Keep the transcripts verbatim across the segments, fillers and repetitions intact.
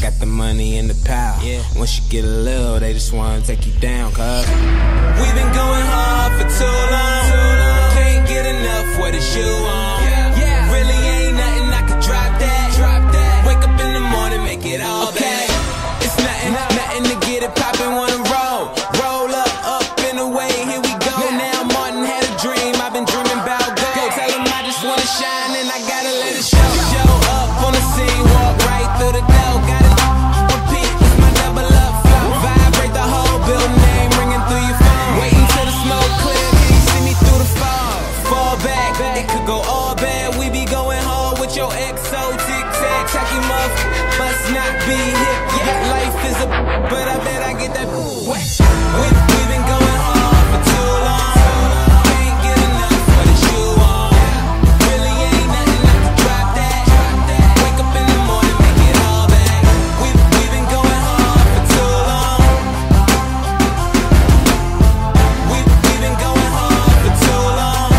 got the money and the power. Yeah. Once you get a little, they just wanna take you down, cuz we've been going hard for too long. Too long. Can't get enough, what is you on? Yeah. Yeah. Really ain't nothing, I could drop that. Drop that. Wake up in the morning, make it all okay. Back. It's nothing, no. nothing to get it poppin', wanna roll. Roll up, up and away, here we go. Yeah. Now Martin had a dream, I've been dreaming about gold. Go tell him I just wanna shine and I gotta let it show. Show up on the scene, walk right through the door. Gotta repeat, it's my double up flow. Vibrate the whole building, name ringing through your phone. Waiting till the smoke clear, can you see me through the fog? Fall back, it could go all bad. We be going hard with your X O tic-tac. Tacky muff, must not be hip. Yeah, life is a but I bet I get that wet. We, we been going hard for too long. Can't get enough, what is you on? Really ain't nothing, I can drop that. Wake up in the morning, make it all back. We, we been going hard for too long. We, we been going hard for too long.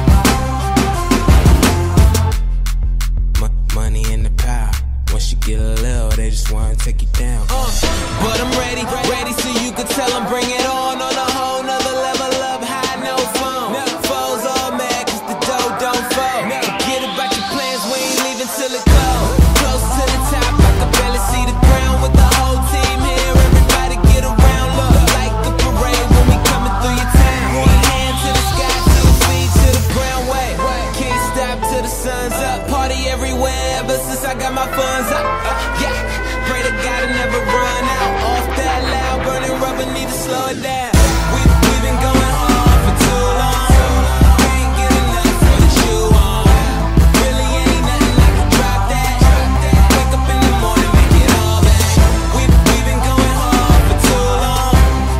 M money and the power. Once you get a little, they just wanna take you down. Uh, but I'm ready, ready so you can tell them bring it on. On a whole nother level up high, no phone. Foes all mad cause the dough don't fold. Forget about your plans, we ain't leaving till it close. Close to the top, I can barely see the ground. With the whole team here, everybody get around. Look like a parade when we coming through your town. One hand to the sky, two feet to the ground. Wait, can't stop till the sun's up. Party everywhere ever since I got my funds up. Uh, yeah, pray to God I never run out. Off that loud, burning rubber, need to slow it down. We, we been going hard for too long. Can't get enough, what is you on? Really ain't nothing, I can drop that. Wake up in the morning, make it all back. We, we been going hard for too long.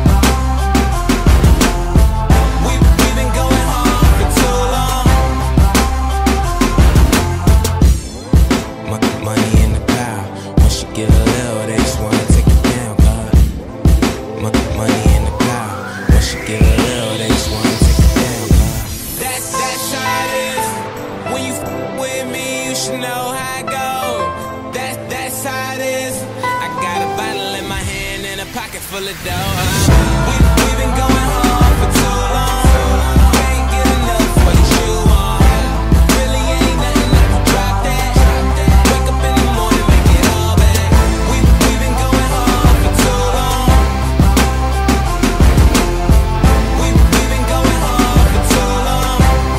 We, we been going hard for too long. M money and the power. Once you get a little, they just wanna take you down, God. M money and the power. Once you get a little, they just wanna take you down, God. That's that's how it is. When you f with me, you should know how it goes. That that's how it is. I got a bottle in my hand and a pocket full of dough. We we been going hard for too long. Can't get enough, what is you on? Really ain't nothing, I can drop that. Wake up in the morning, make it all back. We we been going hard for too long. We we been going hard for too long.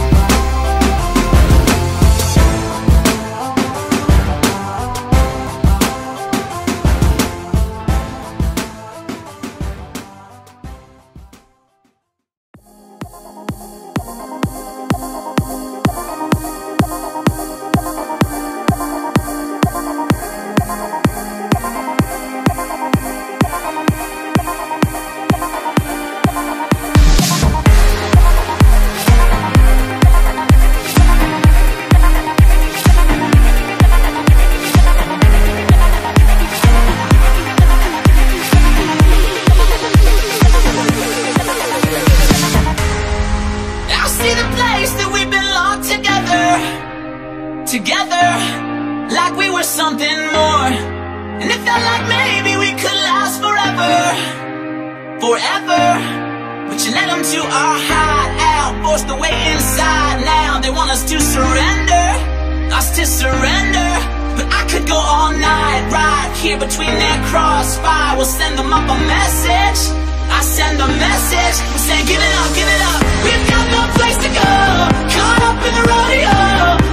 Together, like we were something more. And it felt like maybe we could last forever. Forever. But you led them to our hideout, forced the way inside. Now they want us to surrender, us to surrender. But I could go all night, right here between their crossfire. We'll send them up a message. I send a message, I'm saying give it up, give it up. We've got no place to go, caught up in the rodeo.